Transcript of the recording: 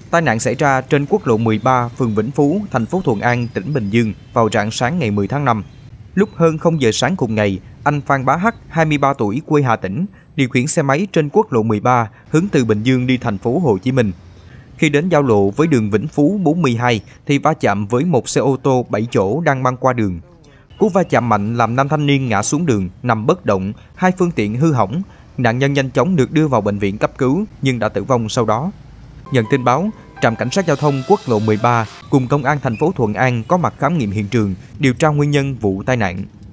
Tai nạn xảy ra trên quốc lộ 13, phường Vĩnh Phú, thành phố Thuận An, tỉnh Bình Dương vào rạng sáng ngày 10 tháng 5. Lúc hơn 0 giờ sáng cùng ngày, anh Phan Bá Hắc, 23 tuổi, quê Hà Tĩnh, điều khiển xe máy trên quốc lộ 13 hướng từ Bình Dương đi thành phố Hồ Chí Minh. Khi đến giao lộ với đường Vĩnh Phú 42 thì va chạm với một xe ô tô 7 chỗ đang băng qua đường. Cú va chạm mạnh làm 5 thanh niên ngã xuống đường, nằm bất động, 2 phương tiện hư hỏng. Nạn nhân nhanh chóng được đưa vào bệnh viện cấp cứu nhưng đã tử vong sau đó. Nhận tin báo, trạm cảnh sát giao thông quốc lộ 13 cùng công an thành phố Thuận An có mặt khám nghiệm hiện trường, điều tra nguyên nhân vụ tai nạn.